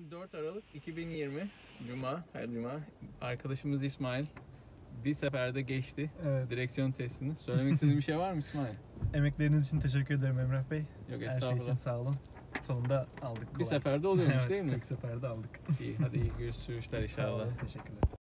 Bugün 4 Aralık 2020 Cuma, her Cuma. Arkadaşımız İsmail bir seferde geçti direksiyon testini. Söylemek istediğin bir şey var mı İsmail? Emekleriniz için teşekkür ederim Emrah Bey. Yok, her şey için sağ olun. Sonunda aldık. Bir seferde oluyormuş evet, değil mi? Tek seferde aldık. İyi, hadi iyi görüşürüz Sağ inşallah. olun, teşekkürler.